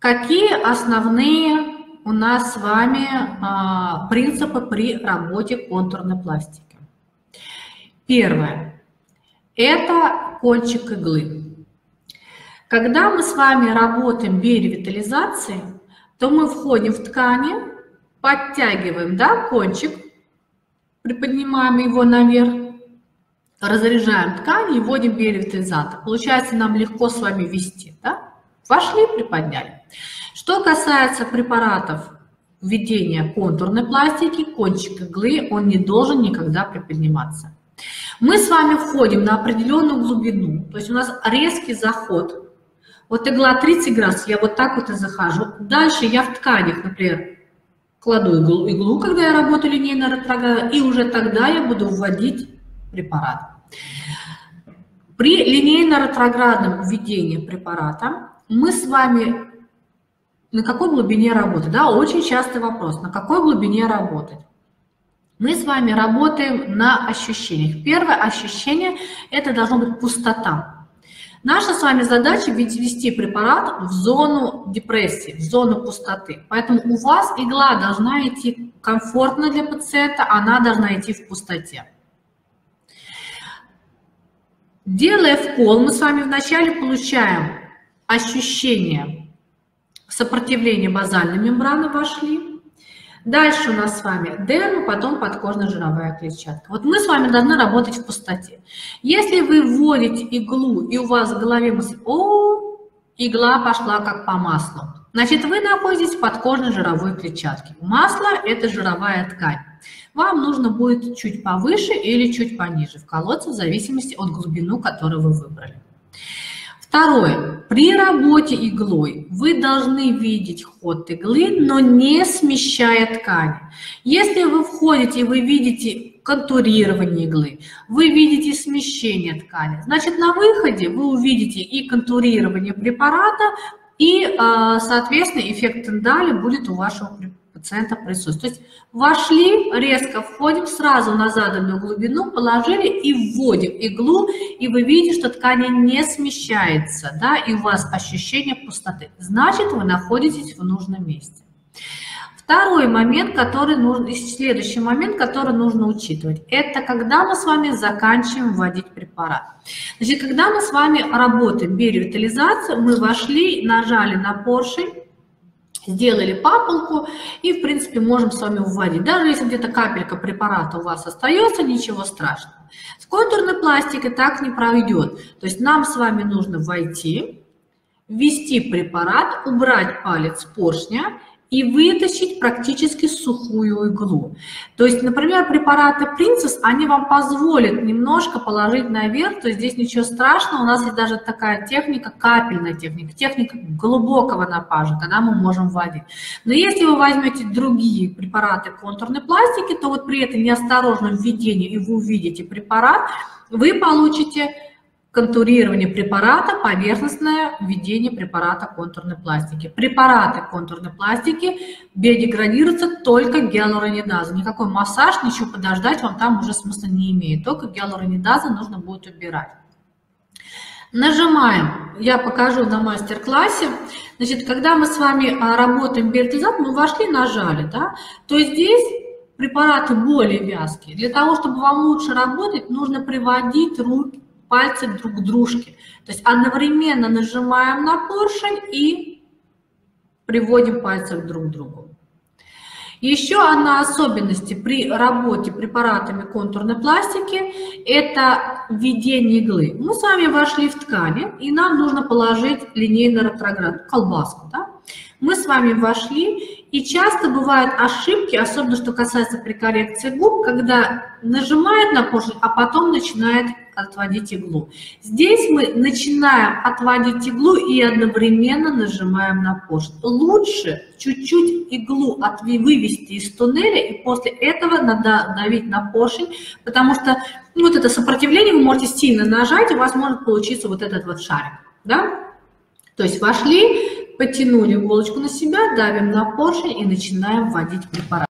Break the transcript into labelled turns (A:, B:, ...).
A: Какие основные у нас с вами принципы при работе контурной пластики? Первое – это кончик иглы. Когда мы с вами работаем биоревитализацией, то мы входим в ткани, подтягиваем, да, кончик, приподнимаем его наверх, разряжаем ткань и вводим биоревитализатор. Получается, нам легко с вами ввести, да? Вошли, приподняли. Что касается препаратов введения контурной пластики, кончик иглы, он не должен никогда приподниматься. Мы с вами входим на определенную глубину, то есть у нас резкий заход. Вот игла 30 градусов, я вот так вот и захожу. Дальше я в тканях, например, кладу иглу, когда я работаю линейно-ретроградно, и уже тогда я буду вводить препарат. При линейно-ретроградном введении препарата мы с вами на какой глубине работать? Да, очень частый вопрос. На какой глубине работать? Мы с вами работаем на ощущениях. Первое ощущение – это должна быть пустота. Наша с вами задача ввести препарат в зону депрессии, в зону пустоты. Поэтому у вас игла должна идти комфортно для пациента, она должна идти в пустоте. Делая вкол, мы с вами вначале получаем ощущение сопротивления базальной мембраны, вошли. Дальше у нас с вами дерма, потом подкожно-жировая клетчатка. Вот мы с вами должны работать в пустоте. Если вы вводите иглу, и у вас в голове мысль: о, игла пошла как по маслу, значит, вы находитесь в подкожно-жировой клетчатке. Масло – это жировая ткань. Вам нужно будет чуть повыше или чуть пониже вколоться, в зависимости от глубины, которую вы выбрали. Второе. При работе иглой вы должны видеть ход иглы, но не смещая ткани. Если вы входите и вы видите контурирование иглы, вы видите смещение ткани, значит, на выходе вы увидите и контурирование препарата, и, соответственно, эффект Тендаля будет у вашего пациента присутствовать. То есть вошли, резко входим, сразу на заданную глубину положили и вводим иглу, и вы видите, что ткань не смещается, да, и у вас ощущение пустоты. Значит, вы находитесь в нужном месте. Второй момент, следующий момент, который нужно учитывать, это когда мы с вами заканчиваем вводить препарат. Значит, когда мы с вами работаем биоревитализацию, мы вошли, нажали на поршень, сделали папулку и, в принципе, можем с вами вводить. Даже если где-то капелька препарата у вас остается, ничего страшного. С контурной пластикой так не пройдет. То есть нам с вами нужно войти, ввести препарат, убрать палец поршня и вытащить практически сухую иглу. То есть, например, препараты Princess, они вам позволят немножко положить наверх, то есть здесь ничего страшного, у нас есть даже такая техника, капельная техника, техника глубокого напажа, когда мы можем вводить. Но если вы возьмете другие препараты контурной пластики, то вот при этом неосторожном введении, и вы увидите препарат, вы получите контурирование препарата, поверхностное введение препарата контурной пластики. Препараты контурной пластики биодеградируются только гиалуронидазой. Никакой массаж, ничего подождать вам там уже смысла не имеет. Только гиалуронидазу нужно будет убирать. Нажимаем. Я покажу на мастер-классе. Значит, когда мы с вами работаем биоревитализацией, мы вошли, нажали, да, то здесь препараты более вязкие. Для того, чтобы вам лучше работать, нужно приводить пальцы друг к дружке. То есть одновременно нажимаем на поршень и приводим пальцы друг к другу. Еще одна особенность при работе препаратами контурной пластики – это введение иглы. Мы с вами вошли в ткани, и нам нужно положить линейно-ретроградную колбаску. Да? Мы с вами вошли, и часто бывают ошибки, особенно что касается при коррекции губ, когда нажимает на поршень, а потом начинает отводить иглу. Здесь мы начинаем отводить иглу и одновременно нажимаем на поршень. Лучше чуть-чуть иглу вывести из туннеля и после этого надо давить на поршень, потому что вот это сопротивление вы можете сильно нажать, и у вас может получиться вот этот вот шарик. Да? То есть вошли, потянули иголочку на себя, давим на поршень и начинаем вводить препарат.